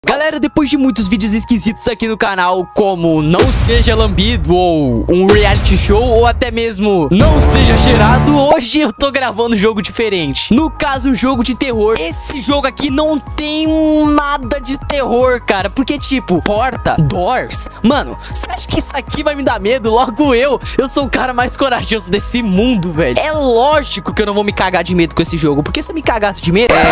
Galera, depois de muitos vídeos esquisitos aqui no canal, como Não Seja Lambido, ou um reality show, ou até mesmo Não Seja Cheirado, hoje eu tô gravando um jogo diferente. No caso, um jogo de terror. Esse jogo aqui não tem nada de terror, cara, porque tipo, porta, doors. Mano, você acha que isso aqui vai me dar medo? Logo eu sou o cara mais corajoso desse mundo, velho. É lógico que eu não vou me cagar de medo com esse jogo, porque se eu me cagasse de medo...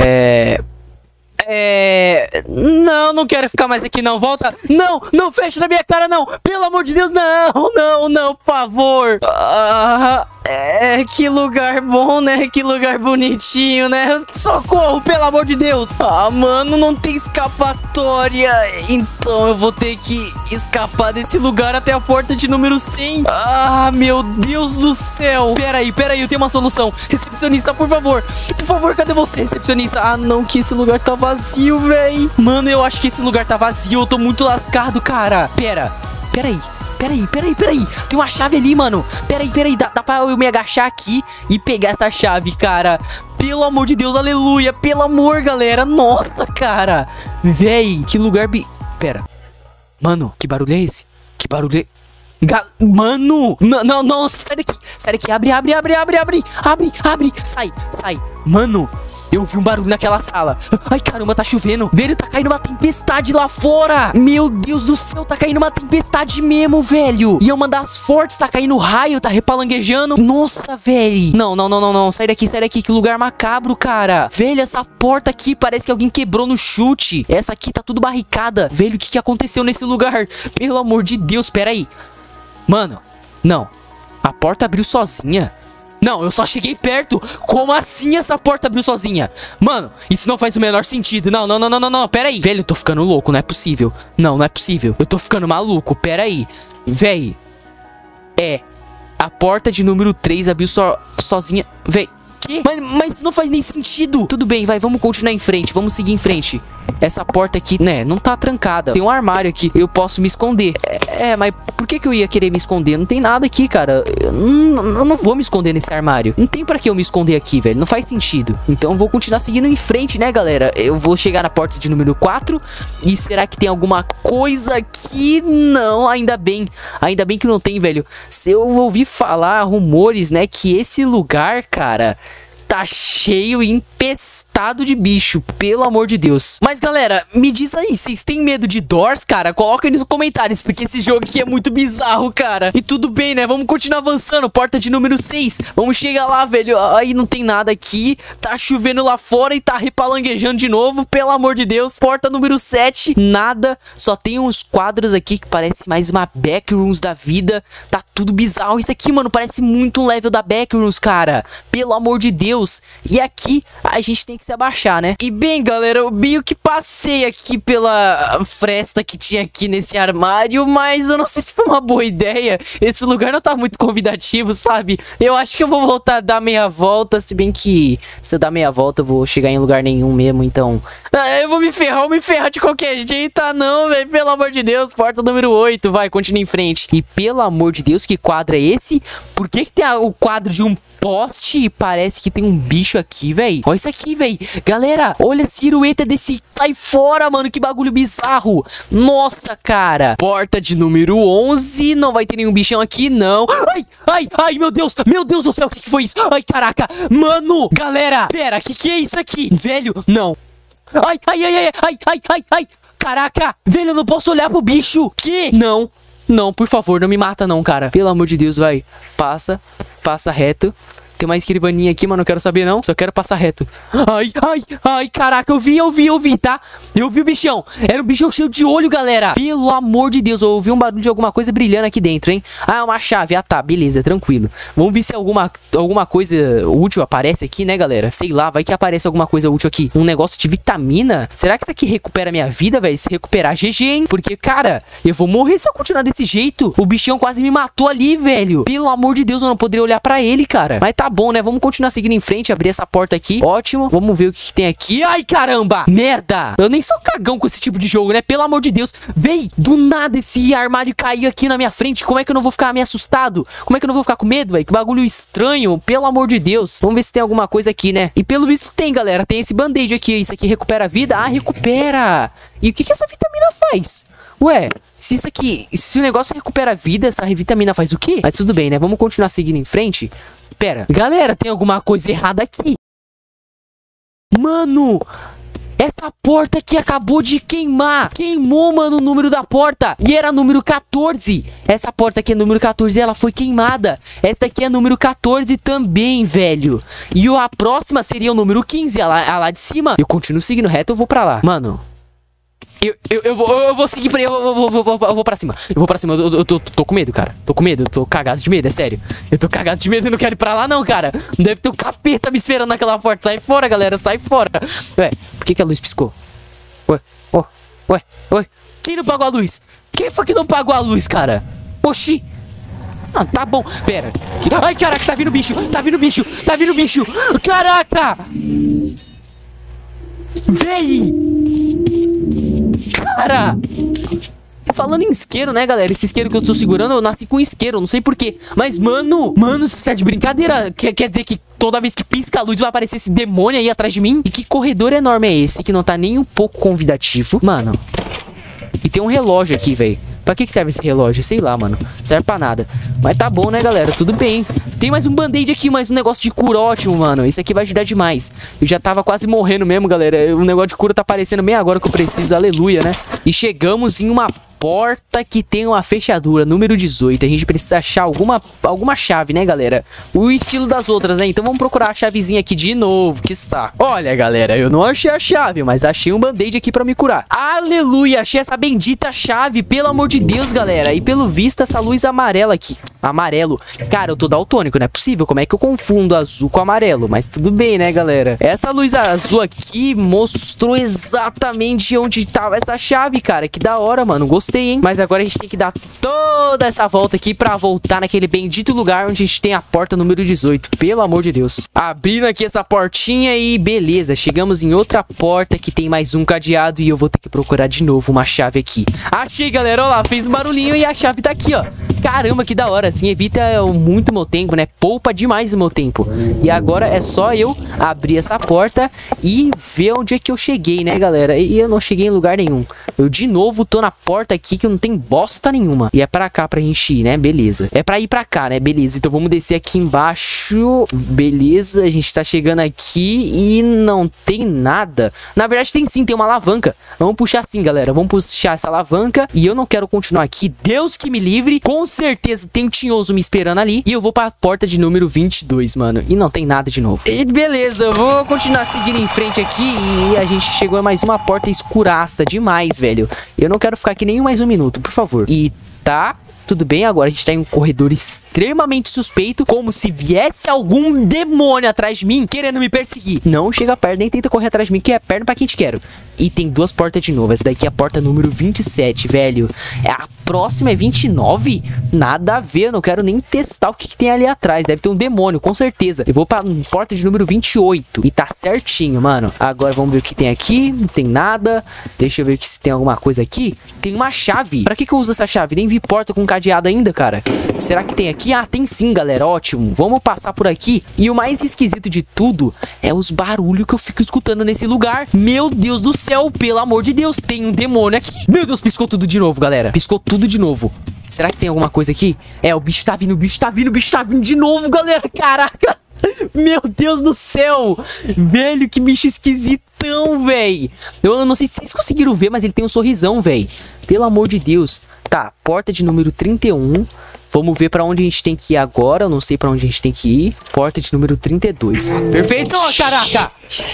Não quero ficar mais aqui não, volta. Não fecha na minha cara não, pelo amor de Deus, não, por favor. Que lugar bom, né, que lugar bonitinho, né, socorro, pelo amor de Deus. Mano, não tem escapatória, então eu vou ter que escapar desse lugar até a porta de número 100. Meu Deus do céu. Peraí, eu tenho uma solução. Recepcionista, por favor, cadê você, recepcionista? Não, que esse lugar tá vazio, véi. Mano, eu acho que esse lugar tá vazio, eu tô muito lascado, cara. Peraí. Tem uma chave ali, mano. Peraí. Dá pra eu me agachar aqui e pegar essa chave, cara. Pelo amor de Deus, aleluia. Pelo amor, galera. Nossa, cara. Véi, que lugar... Pera. Mano, que barulho é esse? Que barulho é... Mano! Não, sai daqui. Abre. Sai. Mano... Eu vi um barulho naquela sala. Ai, caramba, tá chovendo. Velho, tá caindo uma tempestade lá fora. Meu Deus do céu, tá caindo uma tempestade mesmo, velho. E é uma das fortes, tá caindo raio, tá repalanguejando. Nossa, velho. Não. Sai daqui, que lugar macabro, cara. Velho, essa porta aqui parece que alguém quebrou no chute. Essa aqui tá tudo barricada. Velho, o que aconteceu nesse lugar? Pelo amor de Deus, pera aí. Mano, não. A porta abriu sozinha. Não, eu só cheguei perto. Como assim essa porta abriu sozinha? Mano, isso não faz o menor sentido. Não, pera aí. Velho, eu tô ficando louco, não é possível. Não é possível. Eu tô ficando maluco, pera aí. Véi. A porta de número 3 abriu sozinha. Véi. Que? Mas não faz nem sentido. Tudo bem, vai, vamos continuar em frente. Vamos seguir em frente. Essa porta aqui, né, não tá trancada. Tem um armário aqui, eu posso me esconder. Mas por que eu ia querer me esconder? Não tem nada aqui, cara. Eu não vou me esconder nesse armário. Não tem pra que eu me esconder aqui, velho. Não faz sentido. Então eu vou continuar seguindo em frente, né, galera? Eu vou chegar na porta de número 4. E será que tem alguma coisa aqui? Não, ainda bem. Ainda bem que não tem, velho. Se eu ouvi falar rumores, né, que esse lugar, cara... tá cheio e empestado de bicho, pelo amor de Deus. Mas galera, me diz aí, vocês têm medo de Doors, cara? Coloca aí nos comentários, porque esse jogo aqui é muito bizarro, cara. E tudo bem, né? Vamos continuar avançando, porta de número 6. Vamos chegar lá, velho. Aí não tem nada aqui, tá chovendo lá fora e tá repalanguejando de novo, pelo amor de Deus. Porta número 7, nada. Só tem uns quadros aqui que parece mais uma Backrooms da vida. Tá tudo bizarro. Isso aqui, mano, parece muito um level da Backrooms, cara. Pelo amor de Deus. E aqui a gente tem que se abaixar, né? E bem, galera, eu meio que passei aqui pela fresta que tinha aqui nesse armário, mas eu não sei se foi uma boa ideia. Esse lugar não tá muito convidativo, sabe? Eu acho que eu vou voltar a dar meia volta, se bem que se eu dar meia volta eu vou chegar em lugar nenhum mesmo, então... eu vou me ferrar de qualquer jeito. Não, velho, pelo amor de Deus. Porta número 8, vai, continua em frente. E pelo amor de Deus, que quadro é esse? Por que tem o quadro de um poste e parece que tem um bicho aqui, véi? Olha isso aqui, véi. Galera, olha a silhueta desse... Sai fora, mano, que bagulho bizarro. Nossa, cara. Porta de número 11. Não vai ter nenhum bichão aqui, não. Ai, meu Deus do céu, o que foi isso? Ai, caraca. Mano, galera, pera, que é isso aqui? Velho, não. Ai. Caraca, velho, eu não posso olhar pro bicho. Que? Não, por favor, não me mata não, cara. Pelo amor de Deus, vai. Passa reto. Tem uma escrivaninha aqui, mas não quero saber não. Só quero passar reto. Ai, caraca, eu vi, tá? Eu vi o bichão. Era um bichão cheio de olho, galera. Pelo amor de Deus, eu ouvi um barulho de alguma coisa brilhando aqui dentro, hein? É uma chave. Tá, beleza, tranquilo. Vamos ver se alguma coisa útil aparece aqui, né, galera? Sei lá, vai que aparece alguma coisa útil aqui. Um negócio de vitamina? Será que isso aqui recupera minha vida, velho? Se recuperar, GG, hein? Porque, cara, eu vou morrer se eu continuar desse jeito. O bichão quase me matou ali, velho. Pelo amor de Deus, eu não poderia olhar pra ele, cara. Mas tá bom, né? Vamos continuar seguindo em frente, abrir essa porta aqui. Ótimo. Vamos ver o que tem aqui. Ai, caramba! Merda! Eu nem sou cagão com esse tipo de jogo, né? Pelo amor de Deus. Véi, do nada esse armário caiu aqui na minha frente. Como é que eu não vou ficar meio assustado? Como é que eu não vou ficar com medo, velho? Que bagulho estranho. Pelo amor de Deus. Vamos ver se tem alguma coisa aqui, né? E pelo visto tem, galera. Tem esse band-aid aqui. Isso aqui recupera a vida? Ah, recupera! E o que essa vitamina faz? Ué, se isso aqui... Se o negócio recupera a vida, essa vitamina faz o quê? Mas tudo bem, né? Vamos continuar seguindo em frente. Pera, galera, tem alguma coisa errada aqui. Mano... Essa porta aqui acabou de queimar. Queimou, mano, o número da porta. E era número 14. Essa porta aqui é número 14 e ela foi queimada. Essa daqui é número 14 também, velho. E a próxima seria o número 15, a lá de cima. Eu continuo seguindo reto, eu vou pra lá. Mano... Eu vou seguir pra aí, eu vou pra cima. Eu vou pra cima, eu tô com medo, cara. Tô com medo, eu tô cagado de medo, é sério. Eu tô cagado de medo, eu não quero ir pra lá não, cara. Deve ter um capeta me esperando naquela porta. Sai fora, galera, sai fora. Ué, por que a luz piscou? Ué. Quem não pagou a luz? Quem foi que não pagou a luz, cara? Oxi. Ah, tá bom, pera. Ai, caraca, tá vindo bicho. Caraca. Véi. Cara, falando em isqueiro, né, galera? Esse isqueiro que eu tô segurando, eu nasci com isqueiro, não sei porquê. Mas, mano, você tá de brincadeira? Quer dizer que toda vez que pisca a luz vai aparecer esse demônio aí atrás de mim? E que corredor enorme é esse que não tá nem um pouco convidativo? Mano, e tem um relógio aqui, velho. Pra que serve esse relógio? Sei lá, mano. Serve pra nada. Mas tá bom, né, galera? Tudo bem. Tem mais um band-aid aqui, mais um negócio de cura ótimo, mano. Isso aqui vai ajudar demais. Eu já tava quase morrendo mesmo, galera. O negócio de cura tá aparecendo bem agora que eu preciso. Aleluia, né? E chegamos em uma porta que tem uma fechadura, número 18. A gente precisa achar alguma chave, né, galera? O estilo das outras, né? Então vamos procurar a chavezinha aqui de novo. Que saco. Olha, galera, eu não achei a chave, mas achei um band-aid aqui pra me curar. Aleluia, achei essa bendita chave. Pelo amor de Deus, galera. E pelo visto, essa luz amarela aqui. Amarelo. Cara, eu tô daltônico, não é possível. Como é que eu confundo azul com amarelo? Mas tudo bem, né, galera? Essa luz azul aqui mostrou exatamente onde tava essa chave, cara. Que da hora, mano. Gostei, hein? Mas agora a gente tem que dar toda essa volta aqui pra voltar naquele bendito lugar onde a gente tem a porta número 18. Pelo amor de Deus. Abrindo aqui essa portinha e beleza. Chegamos em outra porta que tem mais um cadeado e eu vou ter que procurar de novo uma chave aqui. Achei, galera. Olha lá, fez um barulhinho e a chave tá aqui, ó. Caramba, que da hora. Assim evita muito meu tempo, né? Poupa demais o meu tempo. E agora é só eu abrir essa porta e ver onde é que eu cheguei, né, galera? E eu não cheguei em lugar nenhum. Eu de novo tô na porta aqui que não tem bosta nenhuma. E é pra cá pra gente ir, né? Beleza. É pra ir pra cá, né? Beleza. Então vamos descer aqui embaixo. Beleza. A gente tá chegando aqui e não tem nada. Na verdade tem sim, tem uma alavanca. Vamos puxar sim, galera. Vamos puxar essa alavanca. E eu não quero continuar aqui. Deus que me livre. Com certeza tem um tinhoso me esperando ali. E eu vou pra porta de número 22, mano. E não tem nada de novo. E beleza, eu vou continuar seguindo em frente aqui. E a gente chegou a mais uma porta escuraça demais, velho. Eu não quero ficar aqui nem mais um minuto, por favor. E tá... Tudo bem, agora a gente tá em um corredor extremamente suspeito, como se viesse algum demônio atrás de mim, querendo me perseguir. Não chega perto, nem tenta correr atrás de mim, que é perna pra quem te quero. E tem duas portas de novo, essa daqui é a porta número 27, velho. A próxima é 29? Nada a ver, eu não quero nem testar o que tem ali atrás. Deve ter um demônio, com certeza. Eu vou pra porta de número 28, e tá certinho, mano. Agora vamos ver o que tem aqui, não tem nada. Deixa eu ver se tem alguma coisa aqui. Tem uma chave. Pra que eu uso essa chave? Nem vi porta com cadeado ainda, cara. Será que tem aqui? Ah, tem sim, galera. Ótimo. Vamos passar por aqui. E o mais esquisito de tudo é os barulhos que eu fico escutando nesse lugar. Meu Deus do céu, pelo amor de Deus. Tem um demônio aqui. Meu Deus, piscou tudo de novo, galera. Piscou tudo de novo. Será que tem alguma coisa aqui? É, o bicho tá vindo, o bicho tá vindo, o bicho tá vindo de novo, galera. Caraca. Meu Deus do céu. Velho, que bicho esquisitão, velho. Eu não sei se vocês conseguiram ver, mas ele tem um sorrisão, velho. Pelo amor de Deus. Tá, porta de número 31. Vamos ver pra onde a gente tem que ir agora. Eu não sei pra onde a gente tem que ir. Porta de número 32. Perfeito, oh, caraca.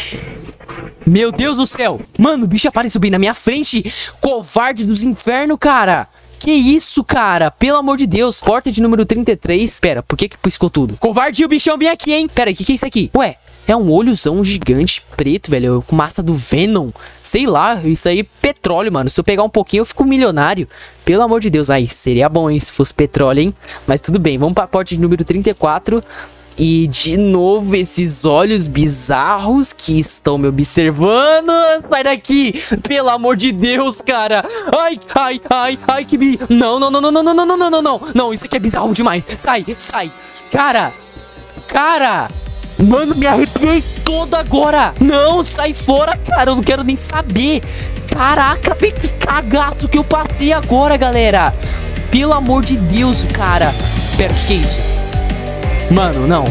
Meu Deus do céu. Mano, o bicho apareceu bem na minha frente. Covarde dos infernos, cara. Que isso, cara? Pelo amor de Deus. Porta de número 33. Pera, por que piscou tudo? Covarde, o bichão vem aqui, hein? Pera, o que é isso aqui? Ué, é um olhozão gigante preto, velho. Com massa do Venom. Sei lá, isso aí é petróleo, mano. Se eu pegar um pouquinho, eu fico milionário. Pelo amor de Deus. Aí, seria bom, hein? Se fosse petróleo, hein? Mas tudo bem, vamos pra porta de número 34. E de novo esses olhos bizarros que estão me observando. Sai daqui, pelo amor de Deus, cara. Ai, ai, ai, ai, que bi... Não, não, não, não, não, não, não, não, não, não, não. Não, isso aqui é bizarro demais. Sai, sai. Cara, cara. Mano, me arrepiei todo agora. Não, sai fora, cara. Eu não quero nem saber. Caraca, velho, que cagaço que eu passei agora, galera. Pelo amor de Deus, cara. Pera, o que é isso? Mano, não.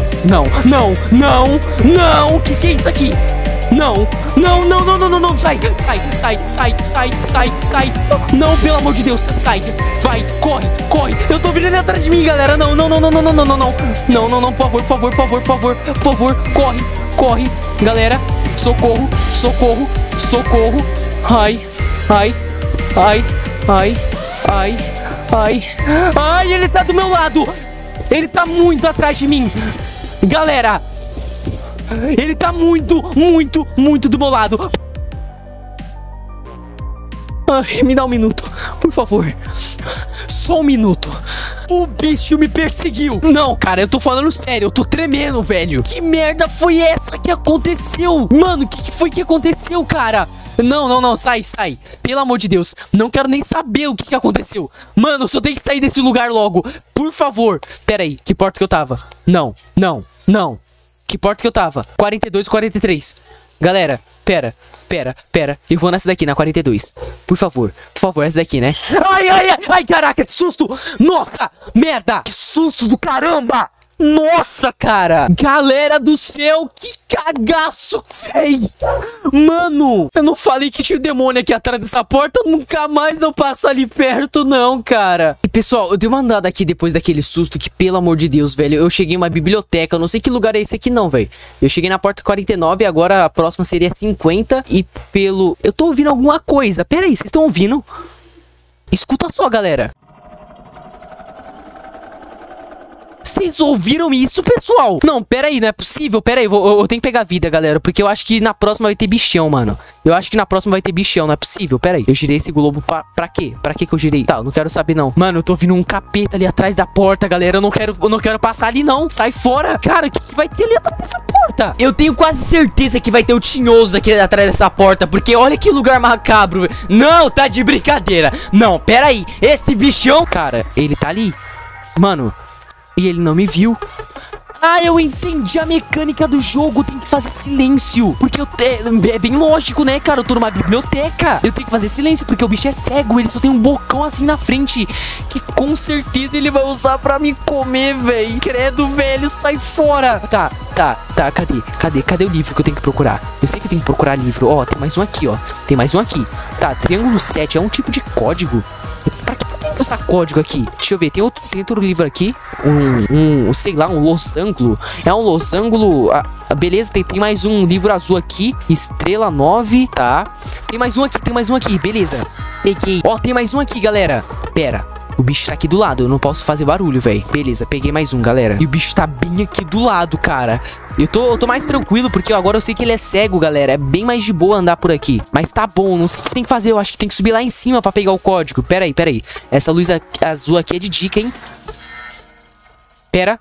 O que é isso aqui? Não. Sai. Não, pelo amor de Deus, sai. Vai, corre. Eu tô vindo ele atrás de mim, galera. Não. Por favor. Corre. Galera, socorro. Ai, ele tá do meu lado. Ele tá muito atrás de mim. Galera, ele tá muito do meu lado. Ai, me dá um minuto, por favor. Só um minuto. O bicho me perseguiu. Não, cara, eu tô falando sério. Eu tô tremendo, velho. Que merda foi essa que aconteceu? Mano, o que foi que aconteceu, cara? Não, sai. Pelo amor de Deus, não quero nem saber o que aconteceu. Mano, eu só tenho que sair desse lugar logo. Por favor. Pera aí, que porta que eu tava? Não. Que porta que eu tava? 42, 43. Galera, pera. Eu vou nessa daqui, na 42. Por favor, essa daqui, né? Ai, caraca, que susto! Nossa, merda! Que susto do caramba! Nossa, cara! Galera do céu, que cagaço, véi! Mano, eu não falei que tinha um demônio aqui atrás dessa porta. Nunca mais eu passo ali perto, não, cara. E, pessoal, eu dei uma andada aqui depois daquele susto que, pelo amor de Deus, velho, eu cheguei em uma biblioteca. Eu não sei que lugar é esse aqui, não, velho. Eu cheguei na porta 49, agora a próxima seria 50. E pelo... Eu tô ouvindo alguma coisa. Pera aí, vocês estão ouvindo? Escuta só, galera. Vocês ouviram isso, pessoal? Não, pera aí, não é possível. Pera aí, eu tenho que pegar vida, galera. Porque eu acho que na próxima vai ter bichão, mano. Não é possível, pera aí. Eu girei esse globo pra quê? Pra que eu girei? Tá, eu não quero saber, não. Mano, eu tô ouvindo um capeta ali atrás da porta, galera. Eu não quero passar ali, não. Sai fora. Cara, o que vai ter ali atrás dessa porta? Eu tenho quase certeza que vai ter o tinhoso aqui atrás dessa porta. Porque olha que lugar macabro, velho. Não, tá de brincadeira. Não, pera aí. Esse bichão, cara, ele tá ali. Mano... E ele não me viu. Ah, eu entendi a mecânica do jogo. Tem que fazer silêncio. Porque é bem lógico, né, cara? Eu tô numa biblioteca. Eu tenho que fazer silêncio porque o bicho é cego. Ele só tem um bocão assim na frente, que com certeza ele vai usar pra me comer, velho. Credo, velho, sai fora. Tá, cadê o livro que eu tenho que procurar? Eu sei que eu tenho que procurar livro. Ó, tem mais um aqui, ó. Tá, triângulo 7 é um tipo de código. Pra que eu tenho que usar código aqui? Deixa eu ver, tem outro livro aqui. Sei lá, um losango. É um losango. Beleza, tem mais um livro azul aqui. Estrela 9, tá. Tem mais um aqui, beleza. Peguei. Ó, tem mais um aqui, galera. Pera. O bicho tá aqui do lado, eu não posso fazer barulho, velho. Beleza, peguei mais um, galera. E o bicho tá bem aqui do lado, cara. Eu tô mais tranquilo, porque agora eu sei que ele é cego, galera. É bem mais de boa andar por aqui. Mas tá bom, não sei o que tem que fazer. Eu acho que tem que subir lá em cima pra pegar o código. Pera aí. Essa luz azul aqui é de dica, hein? Pera.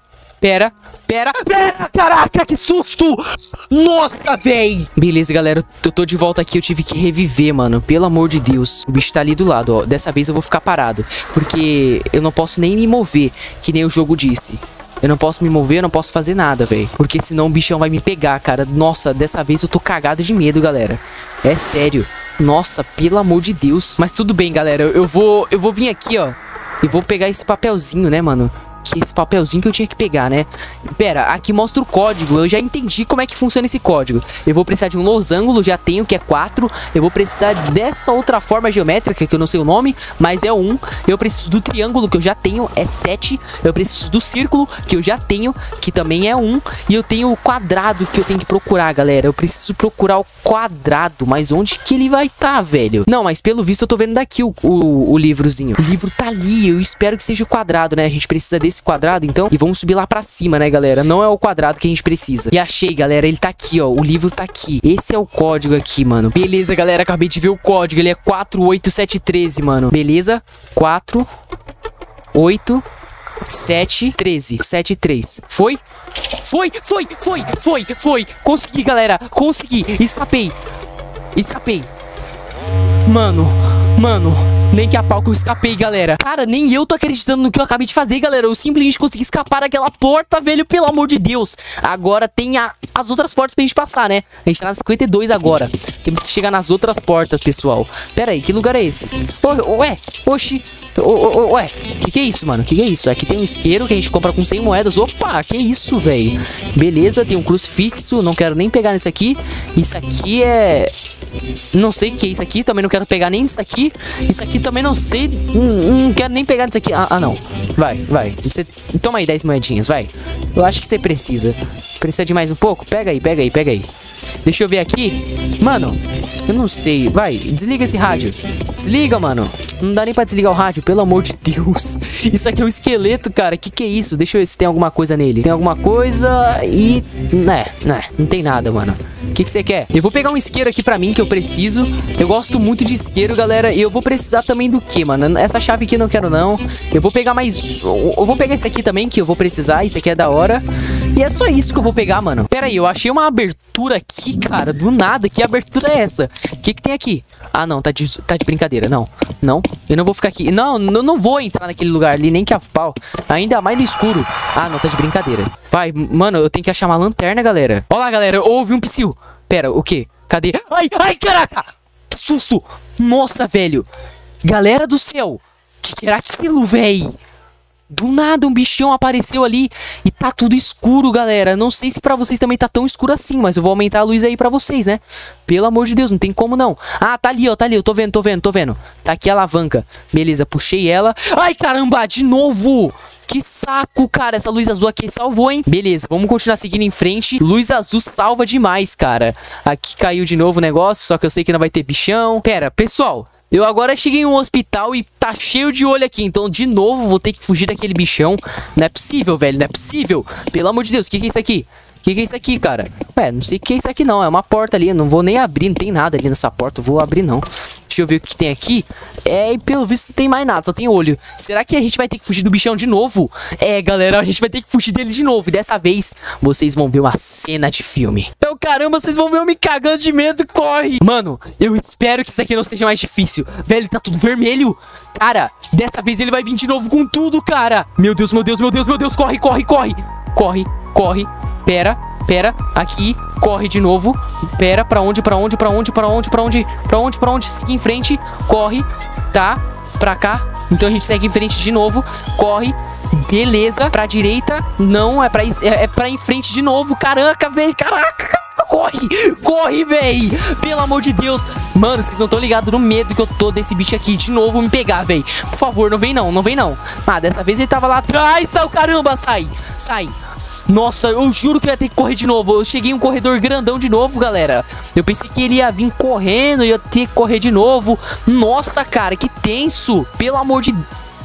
Caraca, que susto! Nossa, véi! Beleza, galera, eu tô de volta aqui. Eu tive que reviver, mano. Pelo amor de Deus. O bicho tá ali do lado, ó. Dessa vez eu vou ficar parado, porque eu não posso nem me mover, que nem o jogo disse. Eu não posso me mover, eu não posso fazer nada, velho. Porque senão o bichão vai me pegar, cara. Nossa, dessa vez eu tô cagado de medo, galera. É sério. Nossa, pelo amor de Deus. Mas tudo bem, galera. Eu vou vir aqui, ó. E vou pegar esse papelzinho, né, mano? Esse papelzinho que eu tinha que pegar, né? Pera, aqui mostra o código. Eu já entendi como é que funciona esse código. Eu vou precisar de um losango, já tenho, que é 4. Eu vou precisar dessa outra forma geométrica, que eu não sei o nome, mas é 1. Eu preciso do triângulo, que eu já tenho, é 7. Eu preciso do círculo, que eu já tenho, que também é 1. E eu tenho o quadrado, que eu tenho que procurar, galera. Eu preciso procurar o quadrado. Mas onde que ele vai estar, velho? Não, mas pelo visto eu tô vendo daqui o livrozinho. O livro tá ali, eu espero que seja o quadrado, né? A gente precisa desse quadrado, então. E vamos subir lá pra cima, né, galera? Não é o quadrado que a gente precisa. E achei, galera, ele tá aqui, ó. O livro tá aqui. Esse é o código aqui, mano. Beleza, galera, acabei de ver o código. Ele é 48713, mano. Beleza? 48713. 73. Foi? Foi. Consegui, galera. Consegui. Escapei. Mano. Nem que a pau que eu escapei, galera. Cara, nem eu tô acreditando no que eu acabei de fazer, galera. Eu simplesmente consegui escapar daquela porta, velho. Pelo amor de Deus. Agora tem as outras portas pra gente passar, né? A gente tá na 52 agora. Temos que chegar nas outras portas, pessoal. Pera aí, que lugar é esse? Ué, oxi. Ué, que é isso, mano? Que é isso? Aqui tem um isqueiro que a gente compra com 100 moedas. Opa, que isso, velho? Beleza, tem um crucifixo. Não quero nem pegar nesse aqui. Isso aqui é... Não sei o que é isso aqui. Também não quero pegar nem isso aqui. Isso aqui também não sei. Não quero nem pegar nisso aqui. Ah, não. Vai. Você... Toma aí 10 moedinhas, vai. Eu acho que você precisa. Precisa de mais um pouco? Pega aí. Deixa eu ver aqui. Mano, eu não sei. Vai, desliga esse rádio. Desliga, mano. Não dá nem pra desligar o rádio, pelo amor de Deus. Isso aqui é um esqueleto, cara. Que é isso? Deixa eu ver se tem alguma coisa nele. Tem alguma coisa e... Não tem nada, mano. O que você quer? Eu vou pegar um isqueiro aqui pra mim, que eu preciso. Eu gosto muito de isqueiro, galera. E eu vou precisar também do que, mano? Essa chave aqui eu não quero, não. Eu vou pegar mais... Eu vou pegar esse aqui também, que eu vou precisar. Isso aqui é da hora. E é só isso que eu vou pegar, mano. Pera aí, eu achei uma abertura aqui, cara. Do nada. Que abertura é essa? O que tem aqui? Ah, não. Tá de brincadeira. Não. Eu não vou ficar aqui. Não, eu não vou entrar naquele lugar ali, nem que a pau. Ainda mais no escuro. Ah, não. Tá de brincadeira. Vai, mano. Eu tenho que achar uma lanterna, galera. Olha lá, galera. Houve um psil. Pera, o quê? Cadê? Ai, caraca! Que susto! Nossa, velho! Galera do céu! Que era aquilo, velho? Do nada um bichão apareceu ali e tá tudo escuro, galera. Não sei se pra vocês também tá tão escuro assim, mas eu vou aumentar a luz aí pra vocês, né? Pelo amor de Deus, não tem como não. Ah, tá ali, ó, eu tô vendo. Tá aqui a alavanca. Beleza, puxei ela. Ai, caramba, de novo! Que saco, cara. Essa luz azul aqui salvou, hein? Beleza, vamos continuar seguindo em frente. Luz azul salva demais, cara. Aqui caiu de novo o negócio, só que eu sei que não vai ter bichão. Pera, pessoal, eu agora cheguei em um hospital e tá cheio de olho aqui. Então, de novo, vou ter que fugir daquele bichão. Não é possível, velho, não é possível. Pelo amor de Deus, o que é isso aqui? O que é isso aqui, cara? Ué, não sei o que é isso aqui não. É uma porta ali, eu não vou nem abrir. Não tem nada ali nessa porta, eu vou abrir não. Deixa eu ver o que tem aqui. E pelo visto não tem mais nada, só tem olho. Será que a gente vai ter que fugir do bichão de novo? Galera, a gente vai ter que fugir dele de novo. E dessa vez, vocês vão ver uma cena de filme. Então, caramba, vocês vão ver eu me cagando de medo. Corre! Mano, eu espero que isso aqui não seja mais difícil. Velho, tá tudo vermelho. Cara, dessa vez ele vai vir de novo com tudo, cara. Meu Deus. Corre. Pera, aqui, corre de novo. Pera, pra onde? Segue em frente, corre, tá, pra cá. Então a gente segue em frente de novo, corre, beleza, pra direita, não, é pra em frente de novo, caraca, velho, caraca, corre, velho, pelo amor de Deus. Mano, vocês não estão ligados no medo que eu tô desse bicho aqui de novo me pegar, velho. Por favor, não vem não. Ah, dessa vez ele tava lá atrás, tá, caramba, sai. Nossa, eu juro que eu ia ter que correr de novo. Eu cheguei em um corredor grandão de novo, galera. Eu pensei que ele ia vir correndo e eu ia ter que correr de novo. Nossa, cara, que tenso. Pelo amor de...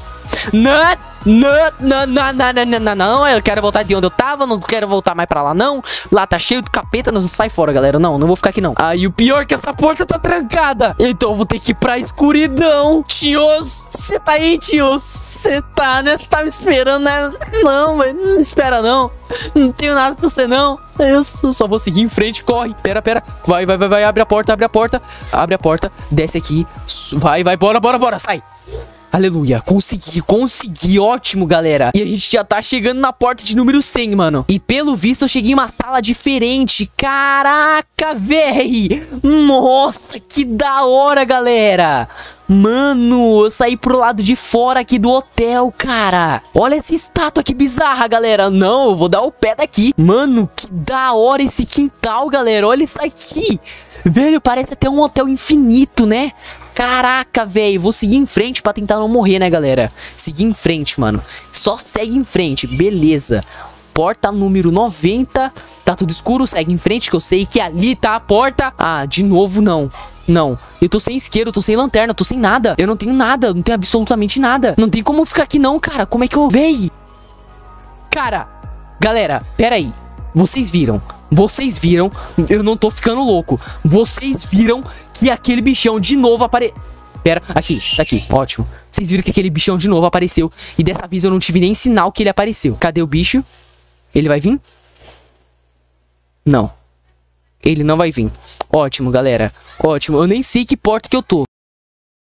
Não, eu quero voltar de onde eu tava. Não quero voltar mais pra lá, não. Lá tá cheio de capeta, não sai fora, galera. Não vou ficar aqui, não. E o pior é que essa porta tá trancada. Então eu vou ter que ir pra escuridão. Tios, você tá aí, tios? Você tá, né? Você tá me esperando, né? Não, velho, não me espera, não. Não tenho nada pra você, não. Eu só vou seguir em frente, corre. Pera. Vai, abre a porta. Desce aqui. Vai, bora, sai. Aleluia, consegui, ótimo, galera. E a gente já tá chegando na porta de número 100, mano. E pelo visto eu cheguei em uma sala diferente. Caraca, véi. Nossa, que da hora, galera. Mano, eu saí pro lado de fora aqui do hotel, cara. Olha essa estátua que bizarra, galera. Não, eu vou dar o pé daqui. Mano, que da hora esse quintal, galera. Olha isso aqui. Velho, parece até um hotel infinito, né? Caraca, velho, vou seguir em frente pra tentar não morrer, né, galera? Seguir em frente, mano. Só segue em frente, beleza. Porta número 90. Tá tudo escuro, segue em frente, que eu sei que ali tá a porta. Ah, de novo não. Eu tô sem isqueiro, tô sem lanterna, tô sem nada. Eu não tenho nada, não tenho absolutamente nada. Não tem como ficar aqui não, cara. Como é que eu... Véi! Cara, galera, pera aí. Vocês viram, eu não tô ficando louco. Vocês viram que aquele bichão de novo Pera, aqui, tá aqui, ótimo. Vocês viram que aquele bichão de novo apareceu. E dessa vez eu não tive nem sinal que ele apareceu. Cadê o bicho? Ele vai vir? Não. Ele não vai vir. Ótimo, galera. Ótimo, eu nem sei que porta que eu tô.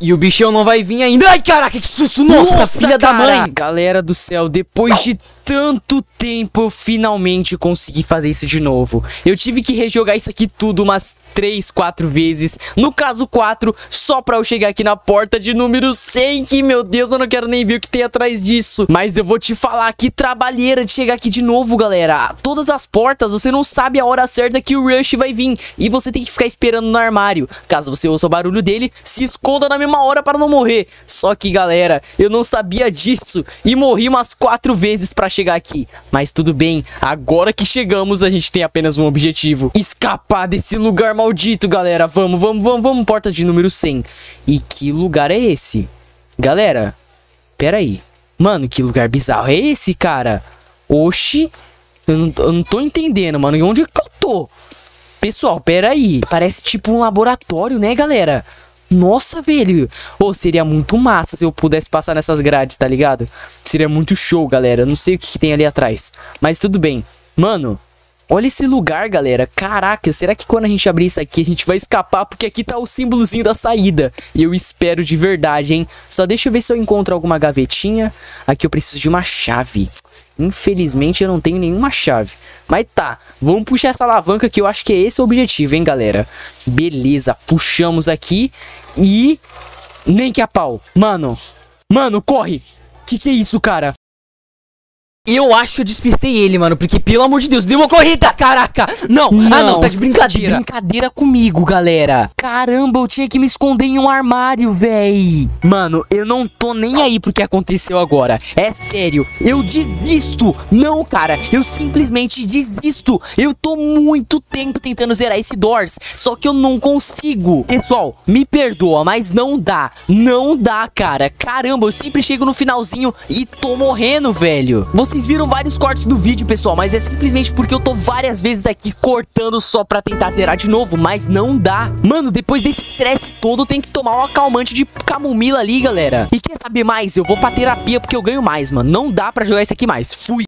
E o bichão não vai vir ainda. Ai, caraca, que susto. Nossa, filha da mãe. Galera do céu, depois de tanto tempo, eu finalmente consegui fazer isso de novo. Eu tive que rejogar isso aqui tudo umas 3, 4 vezes. No caso 4, só pra eu chegar aqui na porta de número 100. Que, meu Deus, eu não quero nem ver o que tem atrás disso. Mas eu vou te falar que trabalheira de chegar aqui de novo, galera. Todas as portas, você não sabe a hora certa que o Rush vai vir. E você tem que ficar esperando no armário. Caso você ouça o barulho dele, se esconda na mesma hora para não morrer. Só que, galera, eu não sabia disso. E morri umas 4 vezes pra chegar aqui. Mas tudo bem, agora que chegamos, a gente tem apenas um objetivo: escapar desse lugar maldito, galera. Vamos, porta de número 100. E que lugar é esse? Galera, pera aí. Mano, que lugar bizarro é esse, cara? Oxi, eu não tô entendendo, mano. E onde é que eu tô? Pessoal, pera aí. Parece tipo um laboratório, né, galera? Nossa, velho. Ô, seria muito massa se eu pudesse passar nessas grades, tá ligado? Seria muito show, galera. Eu não sei o que tem ali atrás, mas tudo bem. Mano, olha esse lugar, galera. Caraca, será que quando a gente abrir isso aqui a gente vai escapar? Porque aqui tá o símbolozinho da saída. E eu espero de verdade, hein? Só deixa eu ver se eu encontro alguma gavetinha. Aqui eu preciso de uma chave. Infelizmente eu não tenho nenhuma chave. Mas tá, vamos puxar essa alavanca que eu acho que é esse o objetivo, hein, galera. Beleza, puxamos aqui. E... nem que a pau. Mano, corre. Que é isso, cara? Eu acho que eu despistei ele, mano, porque, pelo amor de Deus, deu uma corrida, caraca! Não, ah não, tá de brincadeira. De brincadeira comigo, galera. Caramba, eu tinha que me esconder em um armário, véi. Mano, eu não tô nem aí pro que aconteceu agora. É sério, eu desisto. Não, cara, eu simplesmente desisto. Eu tô muito tempo tentando zerar esse Doors, só que eu não consigo. Pessoal, me perdoa, mas não dá. Não dá, cara. Caramba, eu sempre chego no finalzinho e tô morrendo, velho. Vocês viram vários cortes do vídeo, pessoal, mas é simplesmente porque eu tô várias vezes aqui cortando só pra tentar zerar de novo, mas não dá. Mano, depois desse estresse todo, tem que tomar um acalmante de camomila ali, galera. E quer saber mais? Eu vou pra terapia porque eu ganho mais, mano. Não dá pra jogar isso aqui mais. Fui.